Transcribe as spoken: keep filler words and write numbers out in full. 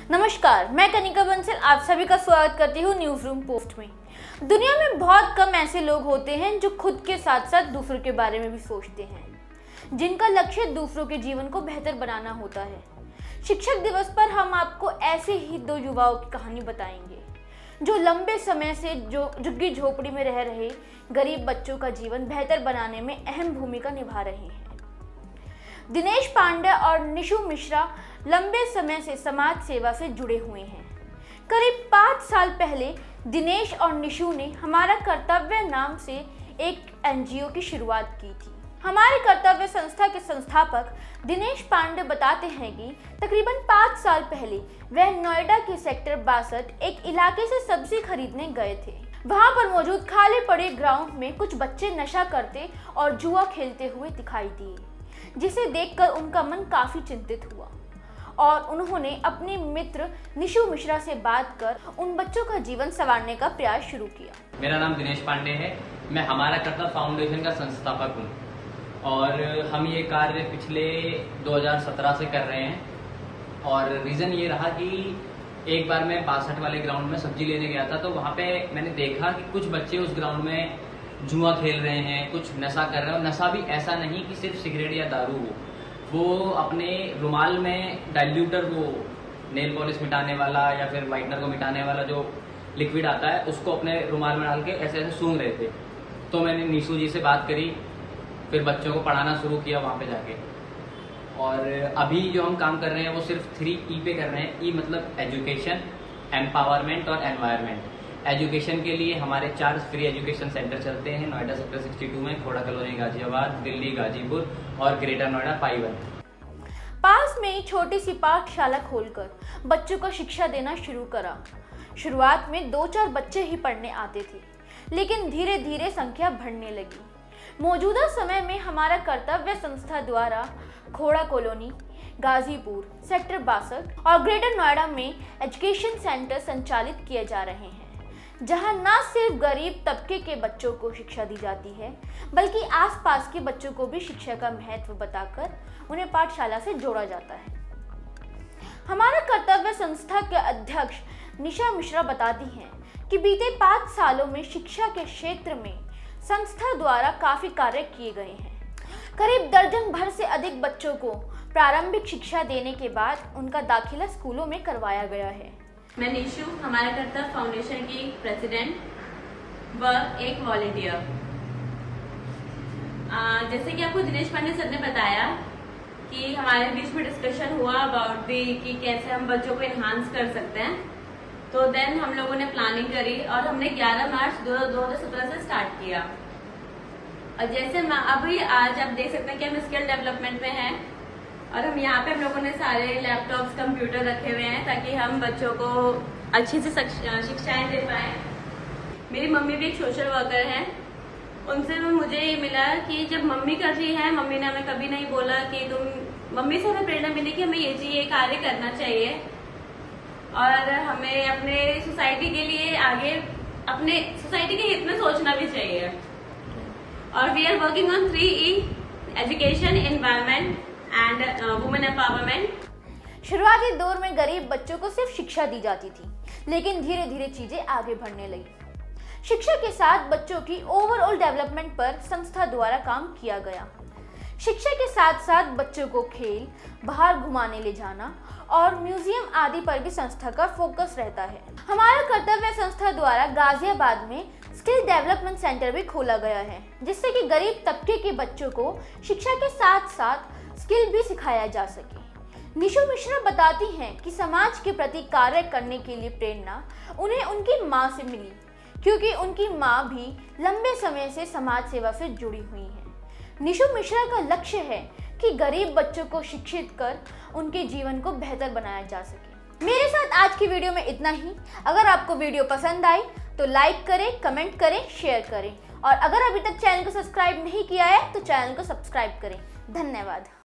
नमस्कार, मैं कनिका बंसल आप सभी का स्वागत करती हूँ न्यूज रूम पोस्ट में। दुनिया में बहुत कम ऐसे लोग होते हैं जो खुद के साथ साथ दूसरों के बारे में भी सोचते हैं, जिनका लक्ष्य दूसरों के जीवन को बेहतर बनाना होता है। शिक्षक दिवस पर हम आपको ऐसे ही दो युवाओं की कहानी बताएंगे जो लंबे समय से जो झुग्गी झोपड़ी में रह रहे गरीब बच्चों का जीवन बेहतर बनाने में अहम भूमिका निभा रहे हैं। दिनेश पांडे और निशु मिश्रा लंबे समय से समाज सेवा से जुड़े हुए हैं। करीब पाँच साल पहले दिनेश और निशु ने हमारा कर्तव्य नाम से एक एनजीओ की शुरुआत की थी। हमारे कर्तव्य संस्था के संस्थापक दिनेश पांडे बताते हैं कि तकरीबन पाँच साल पहले वह नोएडा के सेक्टर बासठ एक इलाके से सब्जी खरीदने गए थे। वहां पर मौजूद खाली पड़े ग्राउंड में कुछ बच्चे नशा करते और जुआ खेलते हुए दिखाई दिए, जिसे देखकर उनका मन काफी चिंतित हुआ और उन्होंने अपने मित्र निशु मिश्रा से बात कर उन बच्चों का जीवन संवारने का प्रयास शुरू किया। मेरा नाम दिनेश पांडे है। मैं हमारा कर्तव्य फाउंडेशन का संस्थापक हूँ और हम ये कार्य पिछले दो हज़ार सत्रह से कर रहे हैं। और रीज़न ये रहा कि एक बार मैं बासठ वाले ग्राउंड में सब्जी लेने गया था, तो वहाँ पे मैंने देखा कि कुछ बच्चे उस ग्राउंड में जुआ खेल रहे हैं, कुछ नशा कर रहे हैं। और नशा भी ऐसा नहीं कि सिर्फ सिगरेट या दारू हो, वो अपने रुमाल में डाइल्यूटर, वो नेल पॉलिश मिटाने वाला या फिर वाइटनर को मिटाने वाला जो लिक्विड आता है, उसको अपने रुमाल में डाल के ऐसे ऐसे सूंघ रहे थे। तो मैंने निशु जी से बात करी, फिर बच्चों को पढ़ाना शुरू किया वहाँ पे जाके। और अभी जो हम काम कर रहे हैं वो सिर्फ थ्री ई पे कर रहे हैं। ई मतलब एजुकेशन, एम्पावरमेंट और एनवायरमेंट। एजुकेशन के लिए हमारे चार फ्री एजुकेशन सेंटर चलते हैं नोएडा सेक्टर बासठ में, खोड़ा कॉलोनी गाजियाबाद, दिल्ली गाजीपुर और ग्रेटर नोएडा पाईवन। पास में ही छोटी सी पाठशाला खोलकर बच्चों को शिक्षा देना शुरू करा। शुरुआत में दो चार बच्चे ही पढ़ने आते थे, लेकिन धीरे धीरे संख्या बढ़ने लगी। मौजूदा समय में हमारा कर्तव्य संस्था द्वारा खोड़ा कॉलोनी, गाजीपुर, सेक्टर बासठ और ग्रेटर नोएडा में एजुकेशन सेंटर संचालित किए जा रहे हैं, जहां न सिर्फ गरीब तबके के बच्चों को शिक्षा दी जाती है, बल्कि आसपास के बच्चों को भी शिक्षा का महत्व बताकर उन्हें पाठशाला से जोड़ा जाता है। हमारा कर्तव्य संस्था के अध्यक्ष निशा मिश्रा बताती हैं कि बीते पाँच सालों में शिक्षा के क्षेत्र में संस्था द्वारा काफी कार्य किए गए हैं। करीब दर्जन भर से अधिक बच्चों को प्रारंभिक शिक्षा देने के बाद उनका दाखिला स्कूलों में करवाया गया है। मैं निशु, हमारा कर्तव्य फाउंडेशन की प्रेसिडेंट व एक वॉलंटियर। जैसे कि आपको दिनेश पांडे सर ने बताया कि हमारे बीच में डिस्कशन हुआ अबाउट दी कि कैसे हम बच्चों को एनहांस कर सकते हैं, तो देन हम लोगों ने प्लानिंग करी और हमने ग्यारह मार्च दो हज़ार सत्रह से स्टार्ट किया। और जैसे अभी आज आप देख सकते हैं कि हम स्किल डेवलपमेंट में हैं और हम यहाँ पे हम लोगों ने सारे लैपटॉप्स, कंप्यूटर रखे हुए हैं ताकि हम बच्चों को अच्छी से शिक्षाएं दे पाए। मेरी मम्मी भी एक सोशल वर्कर है, उनसे भी मुझे ये मिला कि जब मम्मी कर रही है, मम्मी ने हमें कभी नहीं बोला कि तुम, मम्मी से हमें प्रेरणा मिली कि हमें ये चीज ये कार्य करना चाहिए और हमें अपने सोसाइटी के लिए आगे अपने सोसाइटी के हित में सोचना भी चाहिए। और we are working on three E: education, environment and women empowerment. शुरुआती दौर में गरीब बच्चों को सिर्फ शिक्षा दी जाती थी, लेकिन धीरे धीरे चीजें आगे बढ़ने लगी। शिक्षा के साथ बच्चों की ओवरऑल डेवलपमेंट पर संस्था द्वारा काम किया गया। शिक्षा के साथ साथ बच्चों को खेल, बाहर घुमाने ले जाना और म्यूजियम आदि पर भी संस्था का फोकस रहता है। हमारा कर्तव्य संस्था द्वारा गाजियाबाद में स्किल डेवलपमेंट सेंटर भी खोला गया है, जिससे कि गरीब तबके के बच्चों को शिक्षा के साथ साथ स्किल भी सिखाया जा सके। निशु मिश्रा बताती हैं कि समाज के प्रति कार्य करने के लिए प्रेरणा उन्हें उनकी माँ से मिली, क्योंकि उनकी माँ भी लंबे समय से समाज सेवा से जुड़ी हुई है। निशु मिश्रा का लक्ष्य है कि गरीब बच्चों को शिक्षित कर उनके जीवन को बेहतर बनाया जा सके। मेरे साथ आज की वीडियो में इतना ही। अगर आपको वीडियो पसंद आई तो लाइक करें, कमेंट करें, शेयर करें और अगर अभी तक चैनल को सब्सक्राइब नहीं किया है तो चैनल को सब्सक्राइब करें। धन्यवाद।